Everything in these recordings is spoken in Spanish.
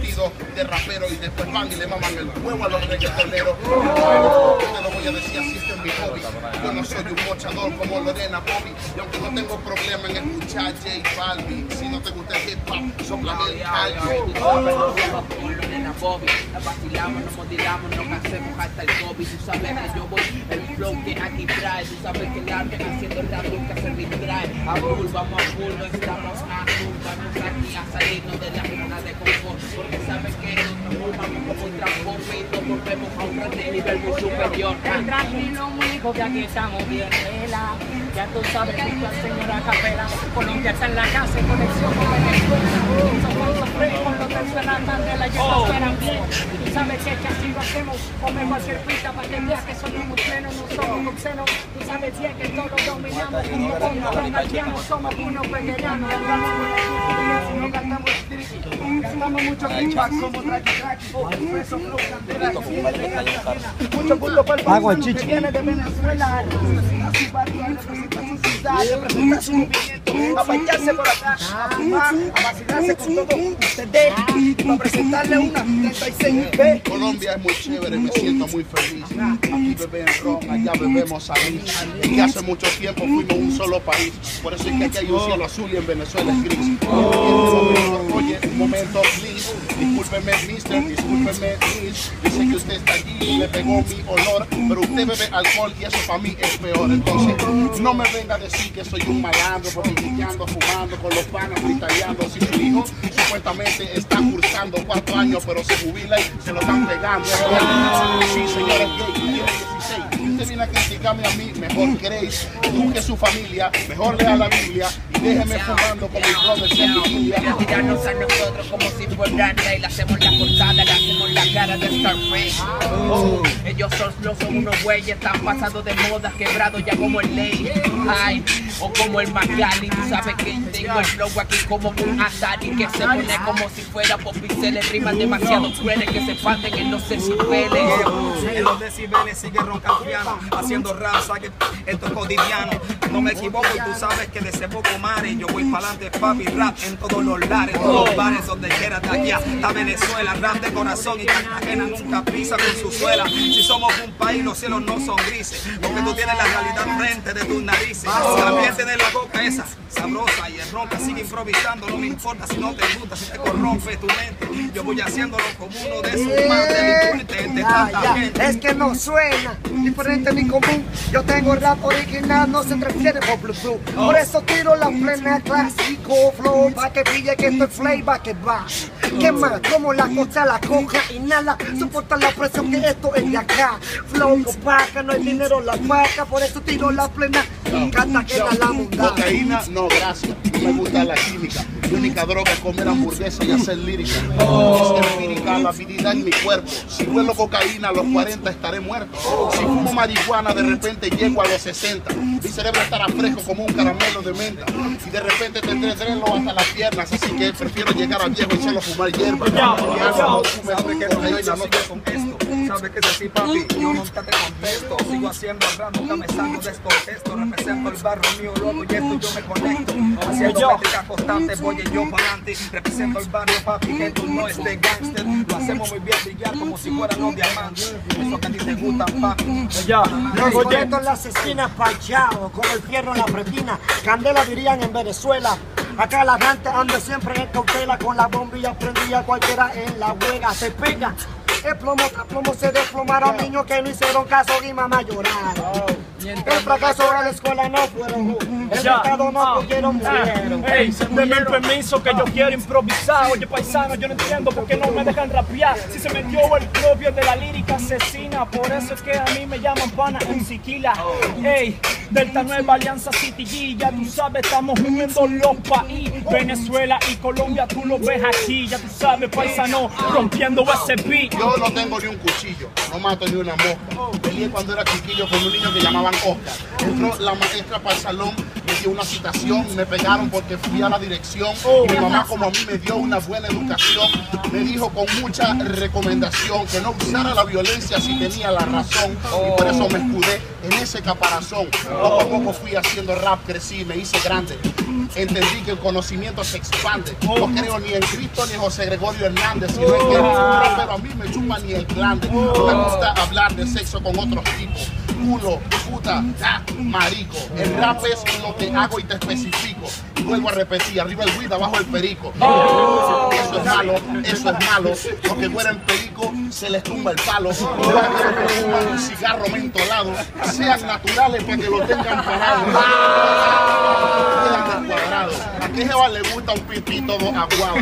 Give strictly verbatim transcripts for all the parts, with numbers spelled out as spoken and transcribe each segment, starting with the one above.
vestido de rapero y después van y le maman el huevo a los reggaetoneros. Bueno, te lo voy a decir así, este es mi hobby. Yo no soy un mochador como Lorena Bobby, y aunque no tengo problema en escuchar J Balvin, si no te gusta el hip hop, soplame el caldo. Lorena Bobby, la vacilamos, nos motilamos, nos hacemos hasta el Bobby. Tú sabes que yo voy, el flow que aquí trae. Tú sabes que el arte haciendo el rap nunca se distrae. A full, vamos a full, no estamos a full. Vamos aquí a salirnos de la zona de confort, porque sabes que nosotros vamos como un transforme y nos volvemos a un grande nivel muy superior. Tranquilo, mijo, que aquí estamos bien vela. Ya tú sabes que la señora Capela, Colombia está en la casa, en conexión con Venezuela. Somos los primos, los de Suena Mandela, ya nos esperan bien. Tú sabes que, que así lo hacemos, come cualquier pista para que veas que somos plenos, no somos obscenos. Tú sabes bien que todos dominamos, como con los gallianos, somos unos pequeñanos. No cantamos espíritu, cantamos mucho kickback como Traki Traki, Preso Flow, Candela, mucho punto para el país que viene de Venezuela. Su barrio representa su ciudad, representa su movimiento, a bailarse por acá, a fumar, a vacilarse con todo ustedes, para presentarle una treinta y seis B. Colombia es muy chévere, me siento muy feliz. Aquí beben ron, allá bebemos anís. Es que hace mucho tiempo fuimos un solo país, por eso es que aquí hay un cielo azul y en Venezuela es gris. Oye, un momento, please. Discúlpeme, mister, discúlpeme, miss. Dice que usted está allí y le pegó mi olor, pero usted bebe alcohol y eso para mí es peor. Entonces, no me venga a decir que soy un malandro porque guiando, fumando con los panas, italianos. Si su hijo supuestamente está cursando cuatro años, pero se jubila y se lo están pegando. Sí, señores, gay, tiene dieciséis. Usted viene a criticarme a mí, mejor creéis. Busque su familia, mejor lea la Biblia y déjeme fumando con mis brothers en Biblia. Quiero tirarnos a nosotros como si fueran rey. Le hacemos la cortada, le hacemos la cara de Starface. Oh, ellos solo son unos güeyes, están pasados de moda, quebrados ya como el ley. Ay, o como el Magali. Tú sabes que tengo el flow aquí como un Atari, que se pone como si fuera pop pixeles. Rimas demasiado crueles que se expanden en los decibeles. En los decibeles sigue roncando piano, haciendo rap, que esto es cotidiano. No me equivoco y tú sabes que de ese poco mare yo voy para adelante, papi, rap en todos los lares, todos los bares, donde quiera, de aquí hasta Venezuela. Rap de corazón y Cartagena nunca pisa con su suela. Si somos un país, los cielos no son grises, porque tú tienes la realidad frente de tus narices. También tienes la boca esa, sabrosa y es ronca, sigue improvisando, no me importa si no te gusta, si te corrompe tu mente. Yo voy haciéndolo como uno de esos más delincuentes de tanta gente. Es que no suena diferente ni común. Yo tengo rap original, no se refiere por Bluetooth. Por eso tiro la plena clásico flow, pa' que pille que estoy flavor que va. ¿Qué más? Como la costa, la coja, inhala, soporta la presión que esto es de acá. Flow opaca, no hay dinero la vaca, por eso tiro la plena. Cartagena la mundana. Cocaína, no, gracias. No me gusta la química. Mi única droga es comer hamburguesa y hacer lírica. Oh. Es empírica la habilidad en mi cuerpo. Si huelo cocaína a los cuarenta estaré muerto. Si fumo marihuana de repente llego a los sesenta. Mi cerebro estará fresco como un caramelo de menta. Y de repente tendré dreno hasta las piernas. Así que prefiero llegar a viejo y solo fumar hierba. Sabes que no estoy así con esto. Sabes que es así, papi. Yo nunca te contesto. Sigo haciendo rap, nunca me salgo de estos textos. Represento el barrio mío, loco, y esto yo me conecto. Haciendo métrica constante, voy yo para adelante. Represento el barrio, papi, que tú no estés gangster. Lo hacemos muy bien, brillar como si fueran los diamantes. Eso que a ti te gusta, papi. Ya, los boletos en las esquinas pachados, con el fierro en la pretina. Candela dirían en Venezuela. Acá la gente anda siempre en cautela, con la bombilla prendida, cualquiera en la huega se pega. El plomo tras plomo se desplomaron niños que no hicieron caso y mamá lloraron. El fracaso de la escuela no fueron, el mercado no pudieron, murieron. Ey, denme el permiso que yo quiero improvisar. Oye, paisano, yo no entiendo por qué no me dejan rapear. Si se metió el propio de la lírica asesina, por eso es que a mí me llaman pana en Siquila. Ey, Delta Nueva Alianza City G, ya tú sabes, estamos uniendo los países. Venezuela y Colombia, tú lo ves aquí, ya tú sabes, paisano, rompiendo ese beat. Yo no tengo ni un cuchillo, no mato ni una mosca. Peleé cuando era chiquillo con un niño que llamaban Oscar. Entró la maestra para el salón, me en una citación, me pegaron porque fui a la dirección. Y mi mamá, como a mí me dio una buena educación, me dijo con mucha recomendación que no usara la violencia si tenía la razón. Y por eso me escudé en ese caparazón. Poco a poco fui haciendo rap, crecí, me hice grande. Entendí que el conocimiento se expande. No creo ni en Cristo ni en José Gregorio Hernández, sino en que pero a mí me chupa ni el glande. No me gusta hablar de sexo con otros tipos. Culo, puta, ah, marico. El rap es lo que hago y te especifico. Y vuelvo a repetir, arriba el weed, abajo el perico. Eso es malo, eso es malo. Los que mueren perico se les tumba el palo. Los que fuman un cigarro mentolado sean naturales para que lo tengan parado. Quedan descuadrados. ¿A qué jeva le gusta un pipito aguado?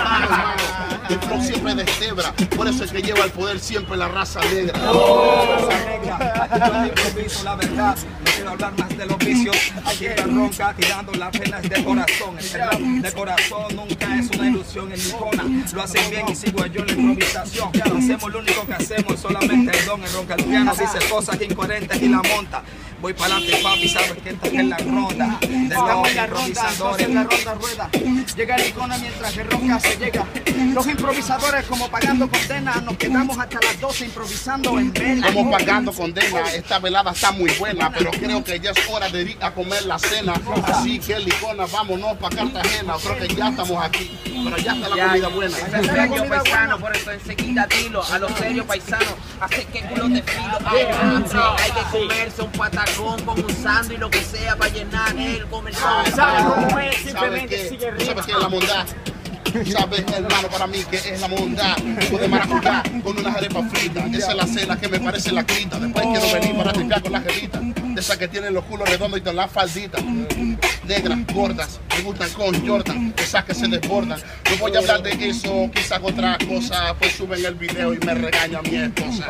El flow siempre destebra, por eso es que lleva el poder siempre la raza negra. Oh, raza negra, yo no improviso la verdad, no quiero hablar más de los vicios. Aquí está Ronca tirando las penas de corazón. El rap de corazón nunca es una ilusión en mi zona. Lo hacen bien y sigo yo en la improvisación. Hacemos lo único que hacemos, solamente el don. El Ronca Lupiano dice cosas incoherentes y la monta. Voy para adelante, papi, sabes que esta es la ronda. Estamos en la ronda, entonces la ronda rueda. Llega el icono mientras el Ronca se llega. Los improvisadores como pagando condena, nos quedamos hasta las doce improvisando en vela. Como pagando condena, esta velada está muy buena, pero creo que ya es hora de ir a comer la cena. Así que licona, vámonos para Cartagena. Creo que ya estamos aquí, pero ya está la Ya, comida buena. Ese es serio paisano, por eso enseguida dilo a los serios paisanos. Hace que culo de filo, hay hambre, hay que comerse un patacón con un sándwich y lo que sea para llenar el comercial. ¿Sabes cómo es? ¿Sabes Simplemente qué? sigue ¿Sabes arriba. qué es la bondad? ¿Sabes, hermano, para mí que es la bondad? Jugo de maracuyá con unas arepas fritas. Esa es la cena que me parece la quinta. Después quiero venir para tripear con las jelitas. De esas que tienen los culos redondos y con las falditas. Negras, gordas, me gustan con Jordan. Esas que se desbordan. No voy a hablar de eso, quizás otra cosa. Pues suben el video y me regaña a mi esposa.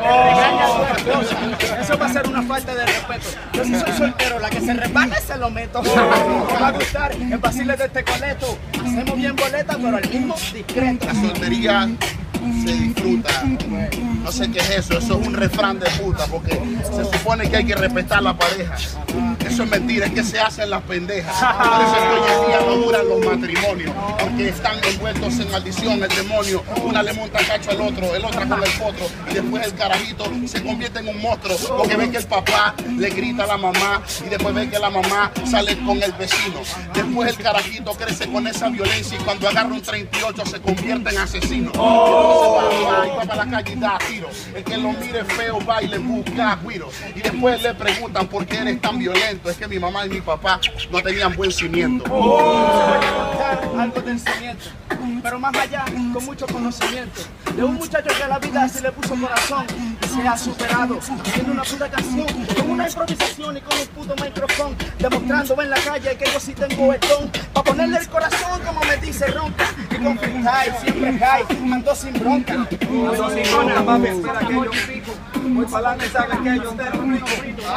Eso va a ser una falta de respeto. Yo si soy soltero, la que se rebaje se lo meto. Me va a gustar el vacile de este coleto. Hacemos bien boleta, pero al mismo discreto. La soltería se disfruta. No sé qué es eso, eso es un refrán de puta, porque se supone que hay que respetar la pareja. Eso es mentira, es que se hacen las pendejas. Por eso es que hoy en día no duran los matrimonios, porque están envueltos en maldición, el demonio. Una le monta cacho al otro, el otra con el potro, y después el carajito se convierte en un monstruo, porque ve que el papá le grita a la mamá, y después ve que la mamá sale con el vecino. Después el carajito crece con esa violencia, y cuando agarra un treinta y ocho se convierte en asesino. Entonces va, va, va para la calle y da tiro. El que lo mire feo va y le busca guiro. Y después le preguntan por qué eres tan violento. Es que mi mamá y mi papá no tenían buen cimiento. Algo de enseñanza, pero más allá, con mucho conocimiento. De un muchacho que a la vida se le puso corazón y se ha superado. Haciendo una puta canción, con una improvisación y con un puto micrófono. Demostrando en la calle que yo sí tengo el don. Pa' ponerle el corazón como me dice Ronca. Y con freestyle, siempre high, ando sin bronca. Ando sin bronca, papi, espera que yo pico. Voy para adelante, sabes que yo te lo rico.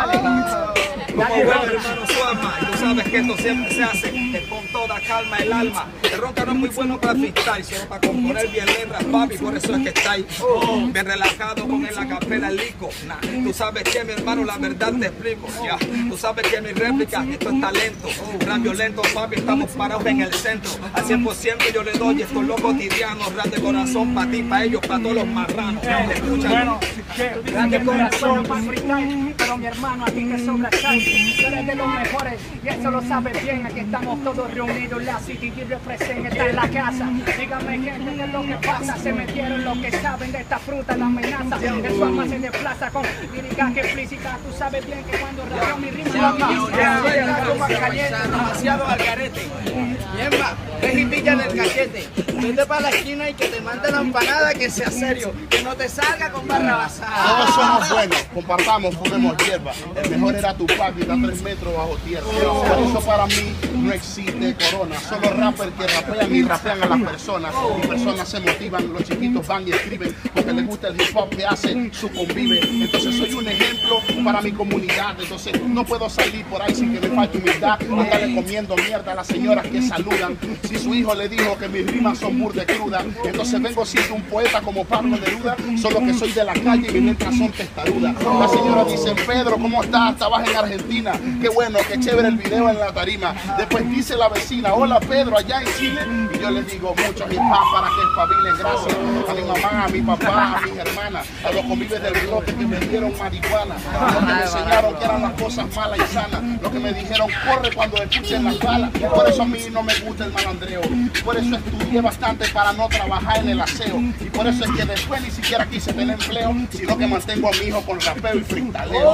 Como buen hermano Suama, y tú sabes que esto siempre se hace es con toda calma el alma. El Ronca no es muy bueno para freestyle, sino para componer bien letras, papi, por eso es que está ahí. Bien relajado con en la capela el lico. Nah, tú sabes que mi hermano, la verdad te explico. Ya, tú sabes que mi réplica, esto es talento. Rap violento, papi, estamos parados en el centro. Al cien por ciento yo le doy estos locos cotidianos. Rap de corazón para ti, para ellos, para todos los marranos. Escucha, Bueno, que rap de corazón para freestyle, pero mi hermano, a ti te sobra sal. Tú eres de los mejores y eso lo sabes bien. Aquí estamos todos reunidos, la City y represent está en la casa. Dígame gente, ¿qué es lo que pasa? Se metieron los que saben de esta fruta, la amenaza. El su alma se desplaza con lírica que explícita. Tú sabes bien que cuando rapeo mi rima Demasiado al garete. Bien va, ve y pilla en el cachete. Vete para la esquina y que te mande la empanada, que sea serio, que no te salga con barra basada. Todos somos buenos, compartamos, fumemos hierba. El mejor era tu papi, está tres metros bajo tierra. Por eso para mí no existe corona. Solo rappers que rapean y rapean a las personas. Y personas se motivan, los chiquitos van y escriben porque les gusta el hip hop que hace su convive. Entonces soy un ejemplo para mi comunidad. Entonces no puedo salir por ahí sin que me falte humildad. Andarle comiendo mierda a las señoras que saludan. Si su hijo le dijo que mis rimas son son burdes crudas. Entonces vengo siendo un poeta como Pablo Neruda, solo que soy de la calle y mis letras son testarudas. La señora dice, Pedro, ¿cómo estás? Estabas en Argentina. Qué bueno, qué chévere el video en la tarima. Después dice la vecina, hola Pedro, allá en Chile. Y yo les digo, muchos hip hop para que espabilen. Gracias a mi mamá, a mi papá, a mis hermanas, a los convives del bloque que me dieron marihuana, los que me enseñaron que eran las cosas malas y sanas, los que me dijeron, corre cuando escuchen las balas. Por eso a mí no me gusta el malandreo. Por eso estudié bastante para no trabajar en el aseo. Y por eso es que después ni siquiera quise tener empleo, sino que mantengo a mi hijo con rapeo y freestaleo.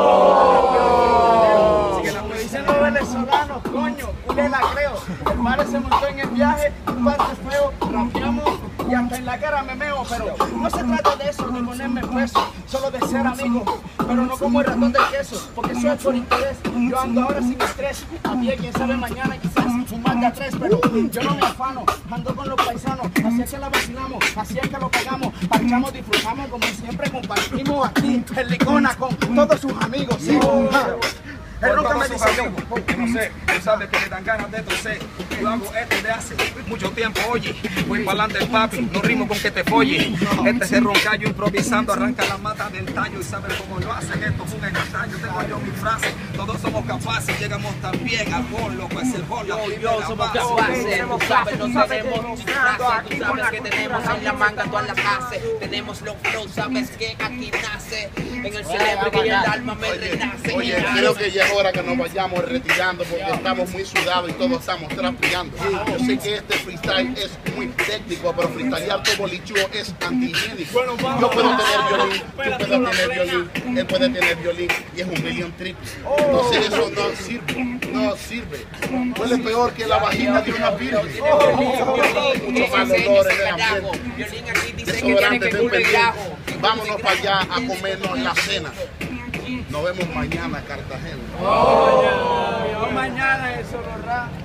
Oh. Así que lo dicen los venezolanos, coño, culé la creo. El mar se montó en el viaje, un parte feo, rapeamos y hasta en la cara me meo. Pero no se trata de eso, de ponerme peso, solo de ser amigo, pero no como el ratón del queso, porque eso es por interés. Yo ando ahora sin estrés, a pie, quién sabe mañana quizás fumar de a tres, pero yo no me afano, ando con los paisanos, así es que la vacilamos, así es que lo pagamos, parchamos, disfrutamos, como siempre compartimos aquí en Licona con todos sus amigos, ¿sí? Él nunca me dice yo, porque no sé, tú sabes que me dan ganas de toser. Yo hago esto de hace mucho tiempo, oye. Voy para adelante, papi, no rimo con que te folle. Este es el roncayo improvisando, arranca la mata del tallo y sabes cómo lo hacen. Esto es un ensayo, tengo yo mi frase. Todos somos capaces, llegamos también al gol, loco, es el gol. Yo y yo somos capaces, tú sabes, no tenemos disfraces. Tú sabes que tenemos en la manga todas las bases. Tenemos los flows, sabes que aquí nace. En el cerebro que el alma me renace. Oye, creo que ya es hora que nos vayamos retirando porque estamos muy sudados y todos estamos transpirando. Yo sé que este freestyle es muy técnico, pero freestylear todo bolichudo es antihigiénico. Yo puedo tener violín, tú puedes tener violín, él puede tener violín y es un million triple. Entonces eso no sirve, no sirve. Huele peor que la vagina de una virgen. Mucho mal olor en el ambiente. Desodorante de un pendiente. Vámonos para allá a comernos la cena. Nos vemos mañana, Cartagena. Oh, mañana eso, ¿verdad?